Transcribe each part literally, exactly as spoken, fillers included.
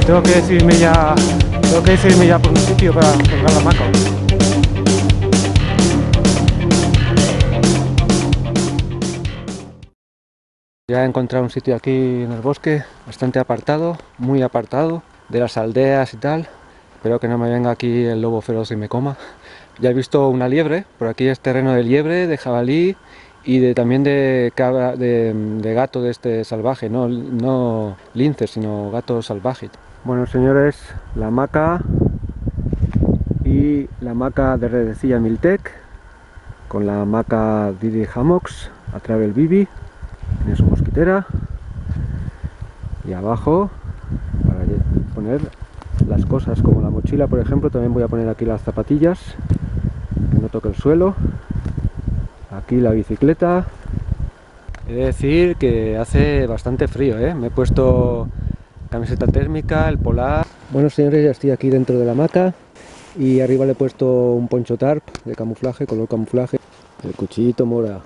tengo que decidirme ya, tengo que decidirme ya por un sitio para colgar la hamaca. Ya he encontrado un sitio aquí en el bosque, bastante apartado, muy apartado de las aldeas y tal. Espero que no me venga aquí el lobo feroz y me coma. Ya he visto una liebre, por aquí es terreno de liebre, de jabalí y de, también de, cabra, de, de gato de este salvaje, no, no lince, sino gato salvaje. Bueno, señores, la hamaca y la hamaca de redecilla Miltec con la hamaca Didi Hammocks a Travel Bibi, tiene su mosquitera, y abajo para poner las cosas como la mochila, por ejemplo. También voy a poner aquí las zapatillas que no toque el suelo, aquí la bicicleta. He de decir que hace bastante frío, ¿eh? Me he puesto camiseta térmica, el polar. Bueno, señores, ya estoy aquí dentro de la hamaca y arriba le he puesto un poncho tarp de camuflaje, color camuflaje, el cuchillito mora.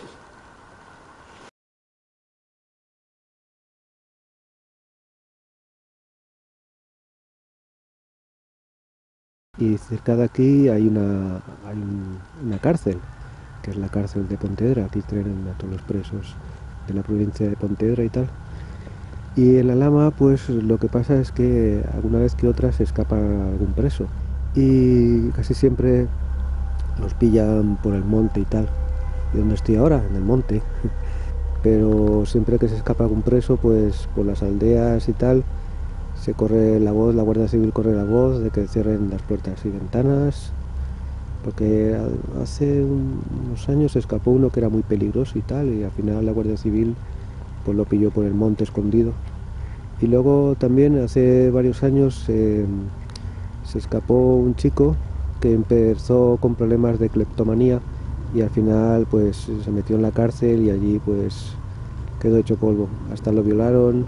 Y cerca de aquí hay una, hay un, una cárcel, que es la cárcel de Pontevedra. Aquí traen a todos los presos de la provincia de Pontevedra y tal. Y en la Lama, pues lo que pasa es que alguna vez que otra se escapa algún preso. Y casi siempre los pillan por el monte y tal. ¿Y dónde estoy ahora? En el monte. Pero siempre que se escapa algún preso, pues por las aldeas y tal, se corre la voz, la Guardia Civil corre la voz de que cierren las puertas y ventanas, porque hace unos años se escapó uno que era muy peligroso y tal, y al final la Guardia Civil pues lo pilló por el monte escondido. Y luego también hace varios años eh, se escapó un chico que empezó con problemas de cleptomanía y al final pues se metió en la cárcel y allí pues quedó hecho polvo. Hasta lo violaron,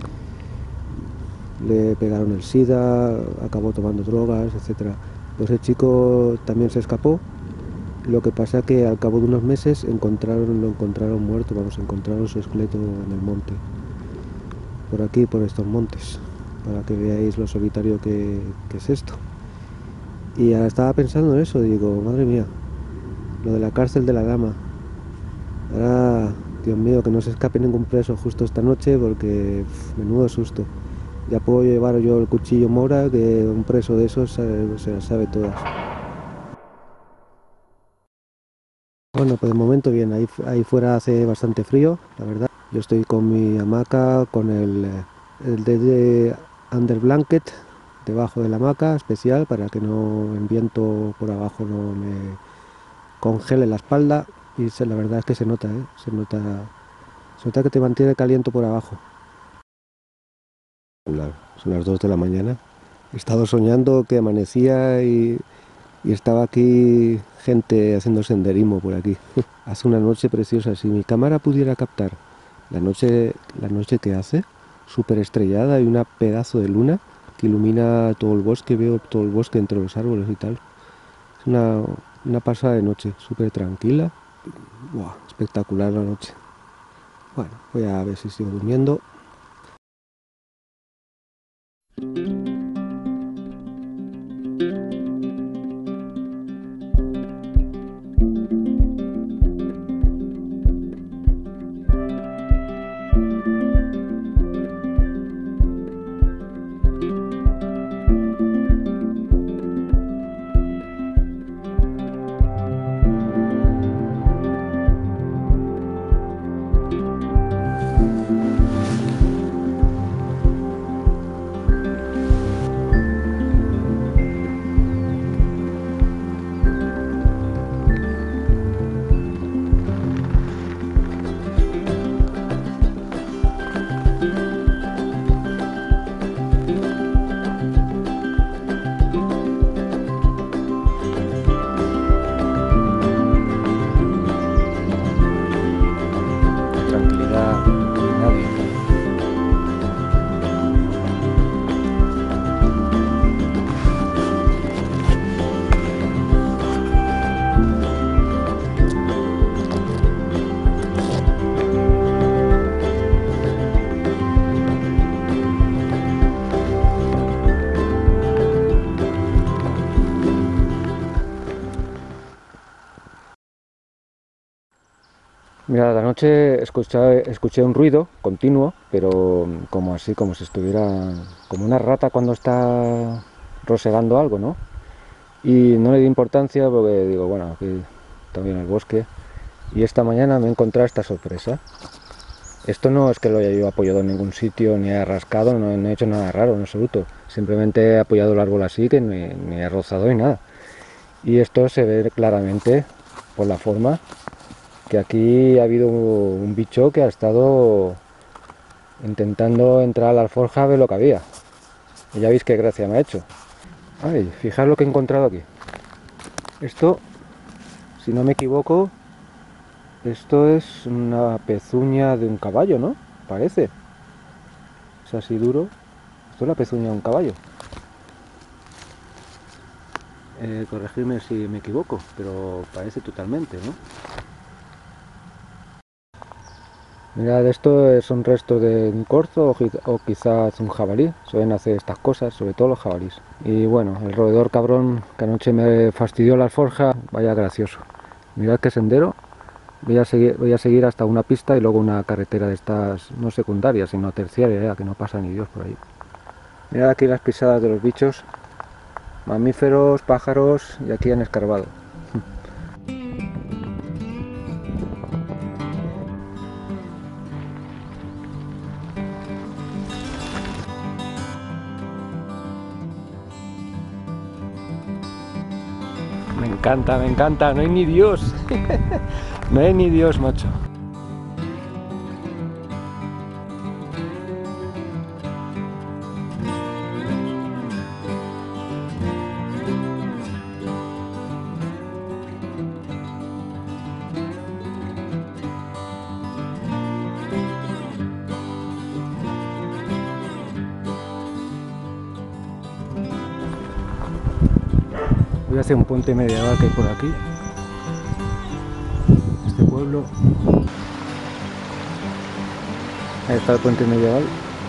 le pegaron el sida, acabó tomando drogas, etcétera. Pues el chico también se escapó. Lo que pasa que al cabo de unos meses encontraron, lo encontraron muerto, vamos, encontraron su esqueleto en el monte. Por aquí, por estos montes, para que veáis lo solitario que, que es esto. Y ahora estaba pensando en eso, digo, madre mía, lo de la cárcel de la Lama. Ahora, Dios mío, que no se escape ningún preso justo esta noche, porque pff, menudo susto. Ya puedo llevar yo el cuchillo mora, que un preso de esos se, se las sabe todas. Bueno, pues de momento bien, ahí, ahí fuera hace bastante frío, la verdad. Yo estoy con mi hamaca, con el, el D D Under Blanket debajo de la hamaca, especial, para que no el viento por abajo no me congele la espalda. Y se, la verdad es que se nota, ¿eh? Se nota, se nota que te mantiene caliente por abajo. Son las dos de la mañana. He estado soñando que amanecía y, y estaba aquí gente haciendo senderismo por aquí. Hace una noche preciosa. Si mi cámara pudiera captar la noche, la noche que hace, súper estrellada, y una pedazo de luna que ilumina todo el bosque, veo todo el bosque entre los árboles y tal. Es una, una pasada de noche, súper tranquila. Buah, espectacular la noche. Bueno, voy a ver si sigo durmiendo. Mira, la noche escuché, escuché un ruido continuo, pero como así, como si estuviera, como una rata cuando está rosegando algo, ¿no? Y no le di importancia porque digo, bueno, aquí también en el bosque. Y esta mañana me he encontrado esta sorpresa. Esto no es que lo haya yo apoyado en ningún sitio, ni he rascado, no, no he hecho nada raro en absoluto. Simplemente he apoyado el árbol así, que ni, ni he rozado ni nada. Y esto se ve claramente por la forma que aquí ha habido un bicho que ha estado intentando entrar a la alforja a ver lo que había. Y ya veis qué gracia me ha hecho. Ay, fijaos lo que he encontrado aquí. Esto, si no me equivoco, esto es una pezuña de un caballo, ¿no? Parece. Es así duro. Esto es la pezuña de un caballo. Eh, corregirme si me equivoco, pero parece totalmente, ¿no? Mirad, esto son restos de un corzo o, o quizás un jabalí. Suelen hacer estas cosas, sobre todo los jabalís. Y bueno, el roedor cabrón que anoche me fastidió la alforja, vaya gracioso. Mirad qué sendero. Voy a seguir, voy a seguir hasta una pista y luego una carretera de estas, no secundarias, sino terciaria, ya, que no pasa ni Dios por ahí. Mirad aquí las pisadas de los bichos, mamíferos, pájaros, y aquí han escarbado. Me encanta, me encanta, no hay ni Dios. No hay ni Dios, macho. Voy a hacer un puente medieval que hay por aquí. Este pueblo. Ahí está el puente medieval.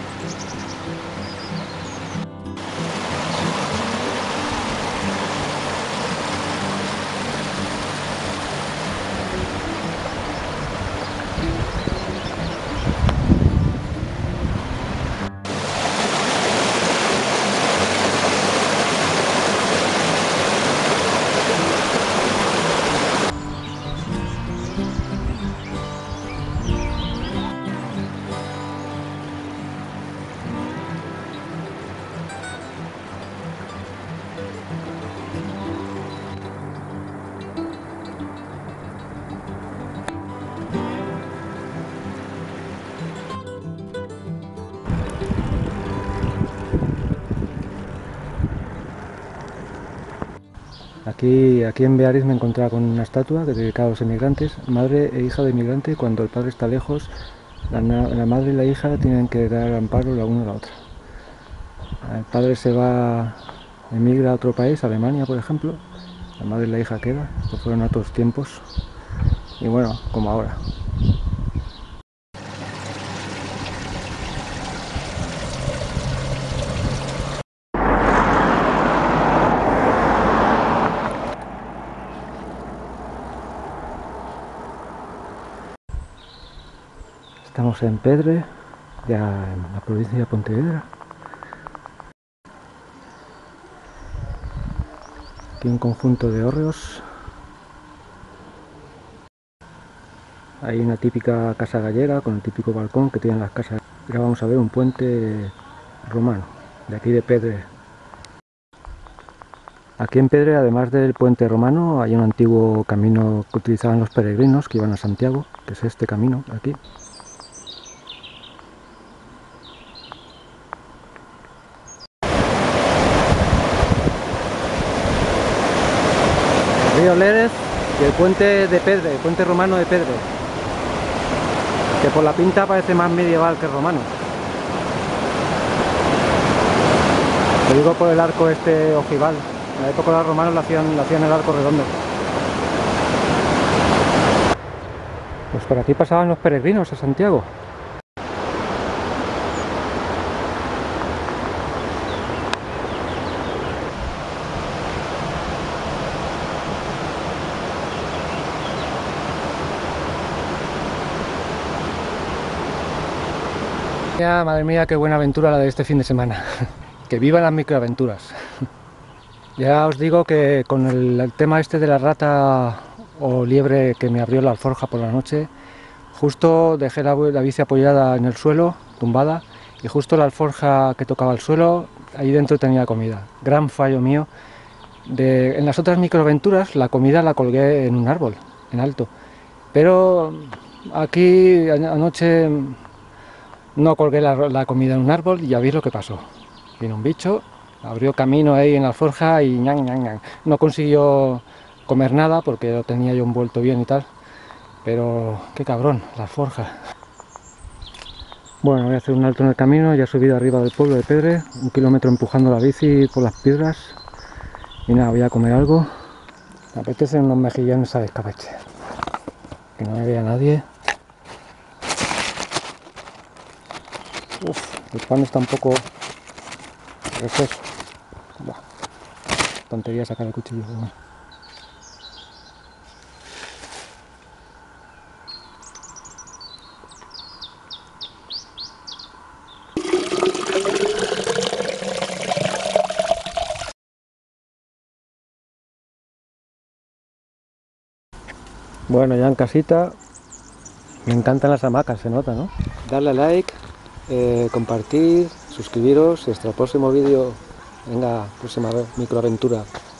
Aquí, aquí en Bearis me encontraba con una estatua que dedicada a los emigrantes, madre e hija de inmigrante. Cuando el padre está lejos, la, la madre y la hija tienen que dar amparo la una a la otra. El padre se va, emigra a otro país, Alemania por ejemplo, la madre y la hija queda. Estos fueron otros tiempos y bueno, como ahora. Estamos en Pedre, ya en la provincia de Pontevedra. Aquí un conjunto de hórreos. Hay una típica casa gallega con el típico balcón que tienen las casas. Ya vamos a ver un puente romano, de aquí de Pedre. Aquí en Pedre, además del puente romano, hay un antiguo camino que utilizaban los peregrinos que iban a Santiago, que es este camino de aquí. El río Lérez y el puente de Pedre, el puente romano de Pedre, que por la pinta parece más medieval que romano. Lo digo por el arco este ojival. En la época de los romanos lo hacían, lo hacían el arco redondo. Pues por aquí pasaban los peregrinos a Santiago. Ya, madre mía, qué buena aventura la de este fin de semana. Que vivan las microaventuras. Ya os digo que con el, el tema este de la rata o liebre que me abrió la alforja por la noche, justo dejé la, la bici apoyada en el suelo, tumbada, y justo la alforja que tocaba el suelo, ahí dentro tenía comida. Gran fallo mío. De, en las otras microaventuras la comida la colgué en un árbol, en alto. Pero aquí anoche no colgué la, la comida en un árbol y ya veis lo que pasó. Vino un bicho, abrió camino ahí en la alforja y ñan, ñan, ñan. No consiguió comer nada porque lo tenía yo envuelto bien y tal. Pero qué cabrón, la alforja. Bueno, voy a hacer un alto en el camino, ya he subido arriba del pueblo de Pedre, un kilómetro empujando la bici por las piedras. Y nada, voy a comer algo. Me apetecen unos mejillones a escabeche. Que no me vea nadie. Uf, el pan está un poco refresco. Buah, tontería sacar el cuchillo. Bueno. Bueno, ya en casita. Me encantan las hamacas, se nota, ¿no? Darle a like, eh, compartir, suscribiros y hasta el próximo vídeo. Venga, próxima microaventura.